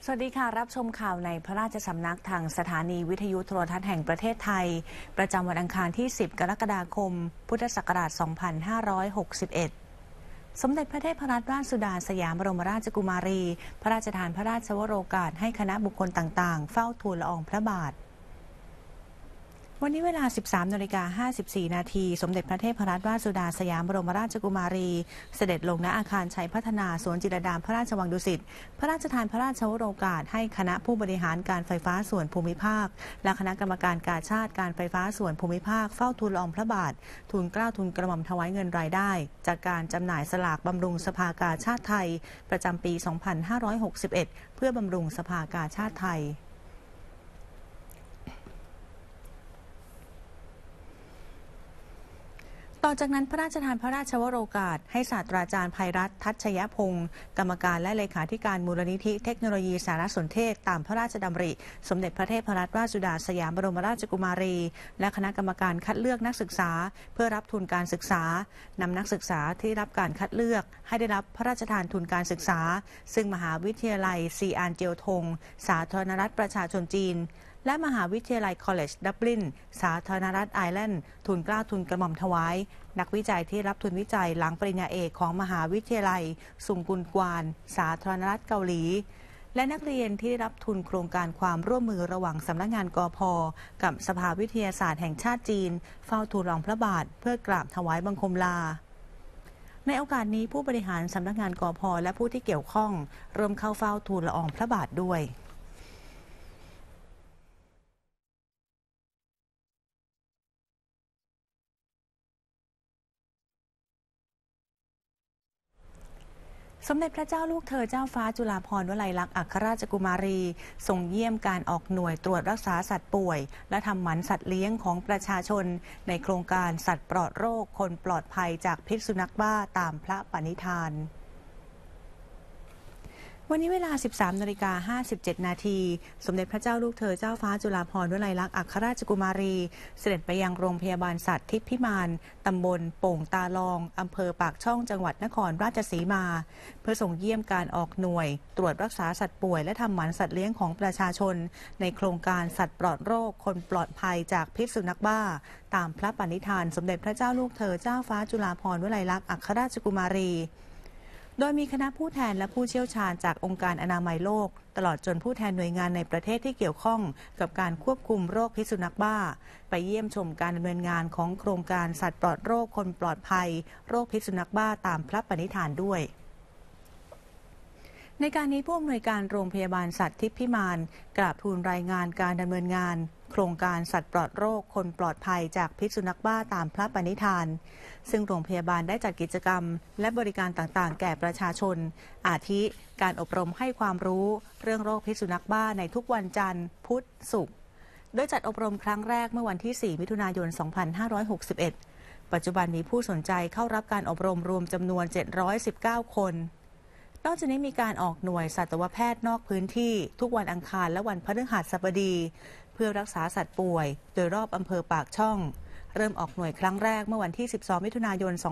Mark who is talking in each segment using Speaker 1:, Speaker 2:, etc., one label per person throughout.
Speaker 1: สวัสดีค่ะรับชมข่าวในพระราชสำนักทางสถานีวิทยุโทรทัศน์แห่งประเทศไทยประจำวันอังคารที่ 10 กรกฎาคม พุทธศักราช 2561 สมเด็จพระเทพรัตนราชสุดาสยามบรมราชกุมารีพระราชทานพระราชวโรกาสให้คณะบุคคลต่างๆเฝ้าทูลละอองพระบาทวันนี้เวลา 13:54 นาทีสมเด็จพระเทพรัตนราชสุดาสยามบรมราชกุมารีเสด็จลงณอาคารชัยพัฒนาสวนจิตรลดาพระราชวังดุสิตพระราชทานพระราชวโรกาสให้คณะผู้บริหารการไฟฟ้าส่วนภูมิภาคและคณะกรรมการกาชาดการไฟฟ้าส่วนภูมิภาคเฝ้าทูลละอองพระบาททูลเกล้าทูลกระหม่อมถวายเงินรายได้จากการจำหน่ายสลากบำรุงสภากาชาดไทยประจำปี 2561 เพื่อบำรุงสภากาชาดไทยต่อจากนั้นพระราชทานพระราชวโรกาสให้ศาสตราจารย์ไพรัตน์ทัชยพงศ์กรรมการและเลขาธิการมูลนิธิเทคโนโลยีสารสนเทศตามพระราชดำริสมเด็จพระเทพรัตนราชสุดาสยามบรมราชกุมารีและคณะกรรมการคัดเลือกนักศึกษาเพื่อรับทุนการศึกษานำนักศึกษาที่รับการคัดเลือกให้ได้รับพระราชทานทุนการศึกษาซึ่งมหาวิทยาลัยซีอานเจียวทงสาธารณรัฐประชาชนจีนและมหาวิทยาลัยคอลเลจดับลินสาธารณรัฐไอร์แลนด์ทุนเกล้าทุนกระหม่อมถวายนักวิจัยที่รับทุนวิจัยหลังปริญญาเอกของมหาวิทยาลัยซุงกุนกวานสาธารณรัฐเกาหลีและนักเรียนที่ได้รับทุนโครงการความร่วมมือระหว่างสำนักงานกพ.กับสภาวิทยาศาสตร์แห่งชาติจีนเฝ้าทูลละอองพระบาทเพื่อกราบถวายบังคมลาในโอกาสนี้ผู้บริหารสำนักงานกพ.และผู้ที่เกี่ยวข้องร่วมเข้าเฝ้าทูลละอองพระบาทด้วยสมเด็จพระเจ้าลูกเธอเจ้าฟ้าจุฬาภรณ์วลัยลักษณ์อัครราชกุมารีทรงเยี่ยมการออกหน่วยตรวจรักษาสัตว์ป่วยและทำหมันสัตว์เลี้ยงของประชาชนในโครงการสัตว์ปลอดโรคคนปลอดภัยจากพิษสุนัขบ้าตามพระปณิธานวันนี้เวลา 13:57 นาทีสมเด็จพระเจ้าลูกเธอเจ้าฟ้าจุฬาภรณ์วลัยลักษณ์อัครราชกุมารีเสด็จไปยังโรงพยาบาลสัตว์ทิพย์พิมานตำบลโป่งตาลองอำเภอปากช่องจังหวัดนครราชสีมาเพื่อส่งเยี่ยมการออกหน่วยตรวจรักษาสัตว์ป่วยและทำหมันสัตว์เลี้ยงของประชาชนในโครงการสัตว์ปลอดโรคคนปลอดภัยจากพิษสุนัขบ้าตามพระปณิธานสมเด็จพระเจ้าลูกเธอเจ้าฟ้าจุฬาภรณ์วลัยลักษณ์อัครราชกุมารีโดยมีคณะผู้แทนและผู้เชี่ยวชาญจากองค์การอนามัยโลกตลอดจนผู้แทนหน่วยงานในประเทศที่เกี่ยวข้องกับการควบคุมโรคพิษสุนัขบ้าไปเยี่ยมชมการดำเนินงานของโครงการสัตว์ปลอดโรคคนปลอดภัยโรคพิษสุนัขบ้าตามพระปณิธานด้วยในการนี้ผู้อำนวยการโรงพยาบาลสัตว์ทิพย์พิมานกราบทูลรายงานการดำเนินงานโครงการสัตว์ปลอดโรคคนปลอดภัยจากพิษสุนัขบ้าตามพระปณิธานซึ่งโรงพยาบาลได้จัดกิจกรรมและบริการต่างๆแก่ประชาชนอาทิการอบรมให้ความรู้เรื่องโรคพิษสุนัขบ้าในทุกวันจันทร์พุธศุกร์โดยจัดอบรมครั้งแรกเมื่อวันที่ 4 มิถุนายน 2561 ปัจจุบันมีผู้สนใจเข้ารับการอบรมรวมจำนวน 719 คนนอกจากนี้มีการออกหน่วยสัตวแพทย์นอกพื้นที่ทุกวันอังคารและวันพฤหัสบดีเพื่อรักษาสัตว์ป่วยโดยรอบอำเภอปากช่องเริ่มออกหน่วยครั้งแรกเมื่อวันที่ 12 มิถุนายน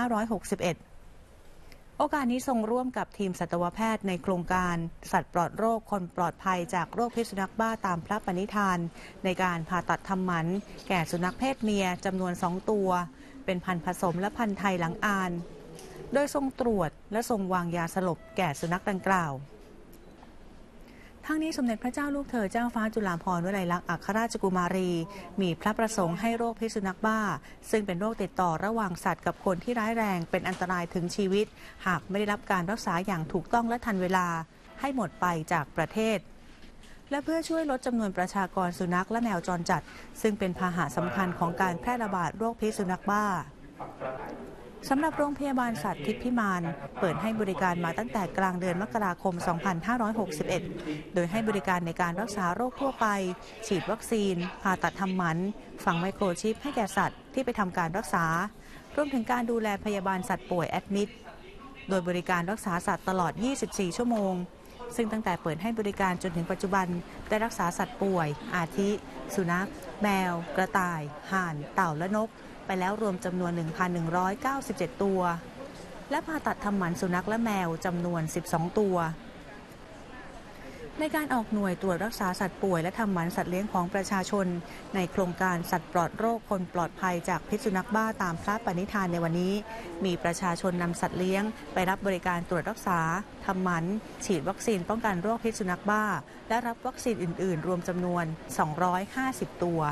Speaker 1: 2561 โอกาสนี้ทรงร่วมกับทีมสัตวแพทย์ในโครงการสัตว์ปลอดโรคคนปลอดภัยจากโรคพิษสุนัขบ้าตามพระปณิธานในการผ่าตัดทำหมันแก่สุนัขเพศเมียจำนวน 2 ตัวเป็นพันธุ์ผสมและพันธุ์ไทยหลังอานโดยทรงตรวจและทรงวางยาสลบแก่สุนัขดังกล่าวทั้งนี้สมเด็จพระเจ้าลูกเธอเจ้าฟ้าจุฬาภรณ์วลัยลักษณ์อัครราชกุมารีมีพระประสงค์ให้โรคพิษสุนัขบ้าซึ่งเป็นโรคติดต่อระหว่างสัตว์กับคนที่ร้ายแรงเป็นอันตรายถึงชีวิตหากไม่ได้รับการรักษาอย่างถูกต้องและทันเวลาให้หมดไปจากประเทศและเพื่อช่วยลดจำนวนประชากรสุนัขและแมวจรจัดซึ่งเป็นพาหะสำคัญของการแพร่ระบาดโรคพิษสุนัขบ้าสำหรับโรงพยาบาลสัตว์ทิพย์พิมานเปิดให้บริการมาตั้งแต่กลางเดือนมกราคม 2561 โดยให้บริการในการรักษาโรคทั่วไปฉีดวัคซีนผ่าตัดทำหมันฝังไมโครชิปให้แก่สัตว์ที่ไปทำการรักษารวมถึงการดูแลพยาบาลสัตว์ป่วยแอดมิดโดยบริการรักษาสัตว์ตลอด 24 ชั่วโมงซึ่งตั้งแต่เปิดให้บริการจนถึงปัจจุบันได้รักษาสัตว์ป่วยอาทิสุนัขแมวกระต่ายห่านเต่าและนกไปแล้วรวมจำนวน 1,197 ตัวและผ่าตัดทำหมันสุนัขและแมวจำนวน 12 ตัวในการออกหน่วยตรวจรักษาสัตว์ป่วยและทำหมันสัตว์เลี้ยงของประชาชนในโครงการสัตว์ปลอดโรคคนปลอดภัยจากพิษสุนัขบ้าตามพระปณิธานในวันนี้มีประชาชนนำสัตว์เลี้ยงไปรับบริการตรวจรักษาทำหมันฉีดวัคซีนป้องกันโรคพิษสุนัขบ้าและรับวัคซีนอื่นๆรวมจำนวน250ตัว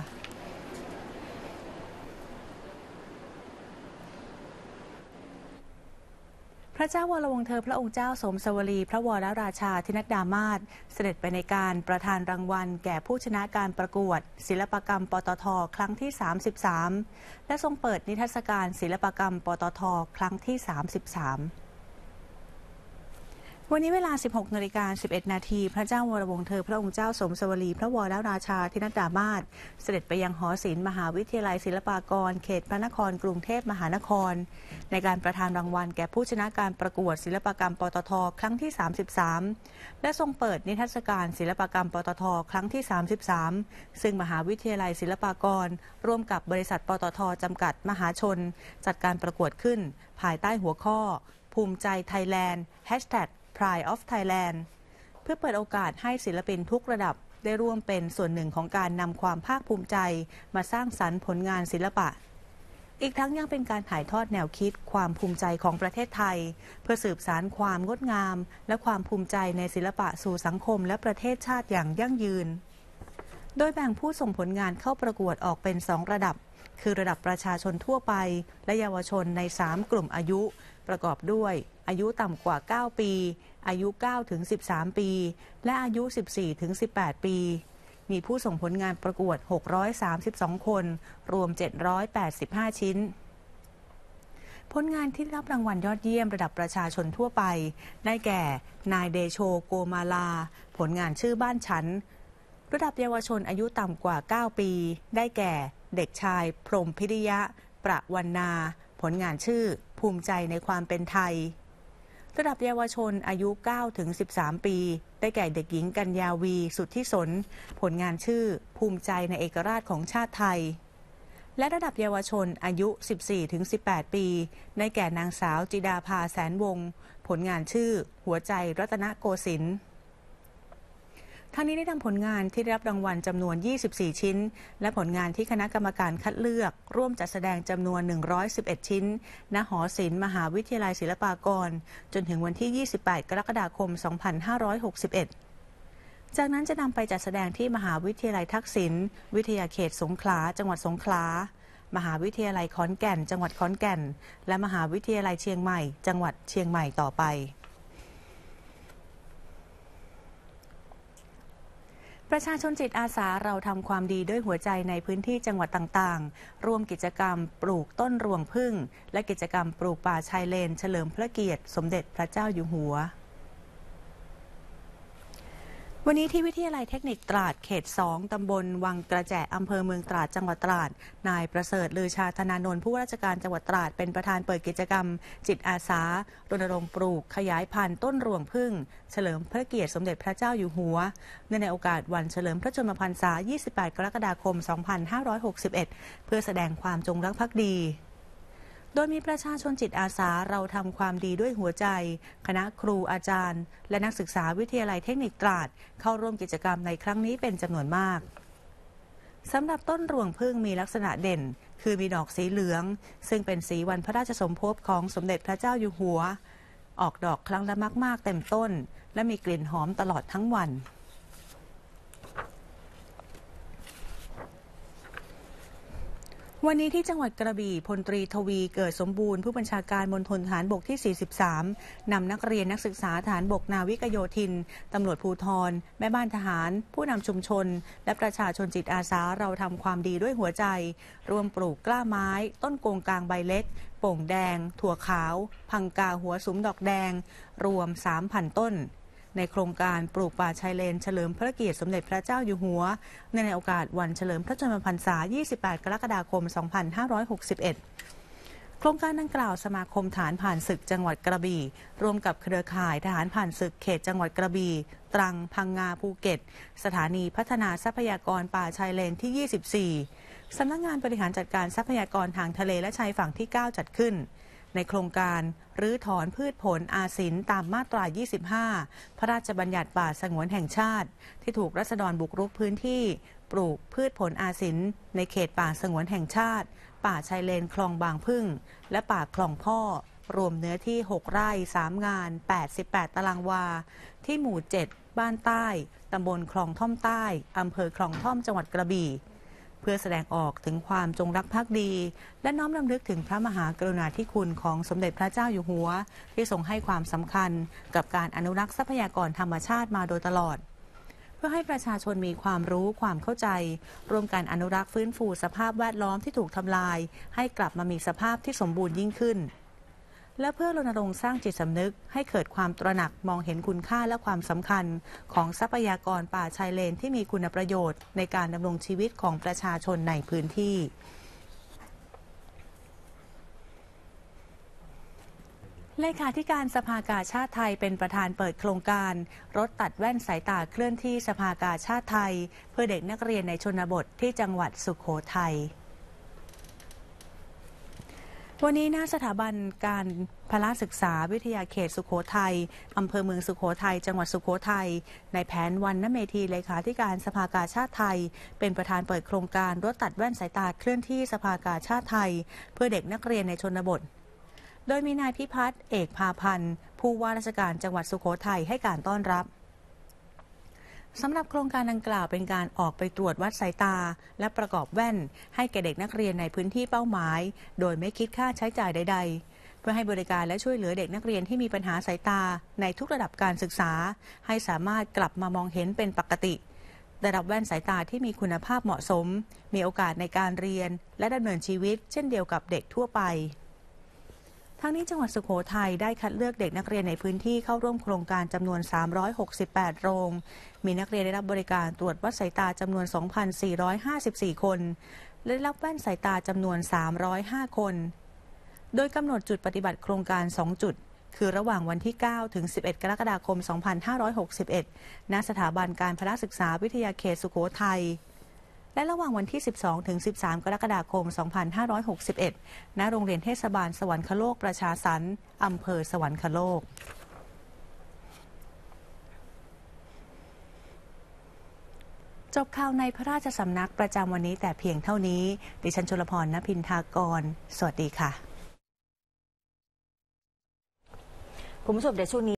Speaker 1: พระเจ้าวรวงศ์เธอพระองค์เจ้าสมสวลีพระวรราชาธินัดดามาศเสด็จไปในการประทานรางวัลแก่ผู้ชนะการประกวดศิลปกรรมปตท.ครั้งที่33และทรงเปิดนิทรรศการศิลปกรรมปตท.ครั้งที่33วันนี้เวลา 16:11 นาทีพระเจ้าวรวงศ์เธอพระองค์เจ้าสมสวลีพระวรราชาธินัดดามาศเสด็จไปยังหอศิลป์มหาวิทยาลัยศิลปากรเขตพระนครกรุงเทพมหานครในการประทานรางวัลแก่ผู้ชนะการประกวดศิลปกรรมปตท.ครั้งที่33และทรงเปิดนิทรรศการศิลปกรรมปตท.ครั้งที่33ซึ่งมหาวิทยาลัยศิลปากรร่วมกับบริษัทปตท.จำกัดมหาชนจัดการประกวดขึ้นภายใต้หัวข้อภูมิใจไทยแลนด์#Pride of Thailand เพื่อเปิดโอกาสให้ศิลปินทุกระดับได้ร่วมเป็นส่วนหนึ่งของการนำความภาคภูมิใจมาสร้างสรรค์ผลงานศิลปะอีกทั้งยังเป็นการถ่ายทอดแนวคิดความภูมิใจของประเทศไทยเพื่อสืบสานความงดงามและความภูมิใจในศิลปะสู่สังคมและประเทศชาติอย่างยั่งยืนโดยแบ่งผู้ส่งผลงานเข้าประกวดออกเป็น2ระดับคือระดับประชาชนทั่วไปและเยาวชนใน3กลุ่มอายุประกอบด้วยอายุต่ำกว่า9ปีอายุ9ถึง13ปีและอายุ14ถึง18ปีมีผู้ส่งผลงานประกวด632คนรวม785ชิ้นผลงานที่รับรางวัลยอดเยี่ยมระดับประชาชนทั่วไปได้แก่นายเดโชโกมาลาผลงานชื่อบ้านฉันระดับเยาวชนอายุต่ำกว่า9ปีได้แก่เด็กชายพรหมพิริยะประวรรณาผลงานชื่อภูมิใจในความเป็นไทยระดับเยาวชนอายุ9ถึง13ปีได้แก่เด็กหญิงกัญญาวีสุทธิสนผลงานชื่อภูมิใจในเอกราชของชาติไทยและระดับเยาวชนอายุ14ถึง18ปีได้แก่นางสาวจิดาภาแสนวงศ์ผลงานชื่อหัวใจรัตนโกสินทร์ทั้งนี้ได้นำผลงานที่ได้รับรางวัลจำนวน24ชิ้นและผลงานที่คณะกรรมการคัดเลือกร่วมจัดแสดงจำนวน111ชิ้นณหอศิลป์มหาวิทยาลัยศิลปากรจนถึงวันที่28กรกฎาคม2561จากนั้นจะนำไปจัดแสดงที่มหาวิทยาลัยทักษิณวิทยาเขตสงขลาจังหวัดสงขลามหาวิทยาลัยขอนแก่นจังหวัดขอนแก่นและมหาวิทยาลัยเชียงใหม่จังหวัดเชียงใหม่ต่อไปประชาชนจิตอาสาเราทำความดีด้วยหัวใจในพื้นที่จังหวัดต่างๆร่วมกิจกรรมปลูกต้นรวงผึ้งและกิจกรรมปลูกป่าชายเลนเฉลิมพระเกียรติสมเด็จพระเจ้าอยู่หัววันนี้ที่วิทยาลัยเทคนิคตราดเขต2ตำบลวังกระแจอำเภอเมืองตราดจังหวัดตราดนายประเสริฐลือชาธนานนท์ผู้ว่าราชการจังหวัดตราดเป็นประธานเปิดกิจกรรมจิตอาสารณรงค์ปลูกขยายพันธุ์ต้นรวงผึ้งเฉลิมพระเกียรติสมเด็จพระเจ้าอยู่หัวในโอกาสวันเฉลิมพระชนมพรรษา28กรกฎาคม2561เพื่อแสดงความจงรักภักดีโดยมีประชาชนจิตอาสาเราทำความดีด้วยหัวใจคณะครูอาจารย์และนักศึกษาวิทยาลัยเทคนิคตราดเข้าร่วมกิจกรรมในครั้งนี้เป็นจำนวนมากสำหรับต้นรวงผึ้งมีลักษณะเด่นคือมีดอกสีเหลืองซึ่งเป็นสีวันพระราชสมภพของสมเด็จพระเจ้าอยู่หัวออกดอกครั้งละมากๆเต็มต้นและมีกลิ่นหอมตลอดทั้งวันวันนี้ที่จังหวัดกระบี่พลตรีทวีเกิดสมบูรณ์ผู้บัญชาการมณฑลทหารบกที่43นำนักเรียนนักศึกษาทหารบกนาวิกโยธินตำรวจภูธรแม่บ้านทหารผู้นำชุมชนและประชาชนจิตอาสาเราทำความดีด้วยหัวใจร่วมปลูกกล้าไม้ต้นโกงกลางใบเล็กโป่งแดงถั่วขาวพังกาหัวสุมดอกแดงรวม 3,000 ต้นในโครงการปลูกป่าชายเลนเฉลิมพระเกียรติสมเด็จพระเจ้าอยู่หัวในโอกาสวันเฉลิมพระชนมพรรษา28กรกฎาคม2561โครงการดังกล่าวสมาคมทหารผ่านศึกจังหวัดกระบี่ร่วมกับเครือข่ายทหารผ่านศึกเขตจังหวัดกระบี่ตรังพังงาภูเก็ตสถานีพัฒนาทรัพยากรป่าชายเลนที่24สำนักงานบริหารจัดการทรัพยากรทางทะเลและชายฝั่งที่9จัดขึ้นในโครงการรื้อถอนพืชผลอาสินตามมาตรา 25 พระราชบัญญัติป่าสงวนแห่งชาติที่ถูกราษฎรบุกรุกพื้นที่ปลูกพืชผลอาสินในเขตป่าสงวนแห่งชาติป่าชายเลนคลองบางพึ่งและป่าคลองพ่อรวมเนื้อที่ 6 ไร่ 3 งาน 88 ตารางวาที่หมู่ 7 บ้านใต้ตำบลคลองท่อมใต้อำเภอคลองท่อมจังหวัดกระบี่เพื่อแสดงออกถึงความจงรักภักดีและน้อมรำลึกถึงพระมหากรุณาธิคุณของสมเด็จพระเจ้าอยู่หัวที่ทรงให้ความสำคัญกับการอนุรักษ์ทรัพยากรธรรมชาติมาโดยตลอดเพื่อให้ประชาชนมีความรู้ความเข้าใจร่วมกันอนุรักษ์ฟื้นฟูสภาพแวดล้อมที่ถูกทำลายให้กลับมามีสภาพที่สมบูรณ์ยิ่งขึ้นและเพื่อรณรงค์สร้างจิตสำนึกให้เกิดความตระหนักมองเห็นคุณค่าและความสำคัญของทรัพยากรป่าชายเลนที่มีคุณประโยชน์ในการดำรงชีวิตของประชาชนในพื้นที่เลขาธิการสภากาชาดไทยเป็นประธานเปิดโครงการรถตัดแว่นสายตาเคลื่อนที่สภากาชาดไทยเพื่อเด็กนักเรียนในชนบทที่จังหวัดสุโขทัยวันนี้หน้าสถาบันการพละศึกษาวิทยาเขตสุโขทัยอำเภอเมืองสุโขทัยจังหวัดสุโขทัยในแผนวรรณเมธีเลขาธิการสภากาชาดไทยเป็นประธานเปิดโครงการรถตัดแว่นสายตาเคลื่อนที่สภากาชาดไทยเพื่อเด็กนักเรียนในชนบทโดยมีนายพิพัฒน์เอกพาพันธ์ผู้ว่าราชการจังหวัดสุโขทัยให้การต้อนรับสำหรับโครงการดังกล่าวเป็นการออกไปตรวจวัดสายตาและประกอบแว่นให้แก่เด็กนักเรียนในพื้นที่เป้าหมายโดยไม่คิดค่าใช้จ่ายใดๆเพื่อให้บริการและช่วยเหลือเด็กนักเรียนที่มีปัญหาสายตาในทุกระดับการศึกษาให้สามารถกลับมามองเห็นเป็นปกติได้รับแว่นสายตาที่มีคุณภาพเหมาะสมมีโอกาสในการเรียนและดำเนินชีวิตเช่นเดียวกับเด็กทั่วไปทั้งนี้จังหวัดสุโขทัยได้คัดเลือกเด็กนักเรียนในพื้นที่เข้าร่วมโครงการจำนวน368โรงมีนักเรียนได้รับบริการตรวจวัดสายตาจำนวน 2,454 คนและได้รับแว่นสายตาจำนวน305คนโดยกำหนดจุดปฏิบัติโครงการ2จุดคือระหว่างวันที่9ถึง11กรกฎาคม2561ณสถาบันการพละศึกษาวิทยาเขตสุโขทัยและระหว่างวันที่12ถึง13กรกฎาคม2561ณโรงเรียนเทศบาลสวรรคโลกประชาสรรค์อำเภอสวรรคโลกจบข่าวในพระราชสำนักประจำวันนี้แต่เพียงเท่านี้ดิฉันชลพร ณพินทากรสวัสดีค่ะ
Speaker 2: คุณผู้ชมเดี๋ยวช่วงนี้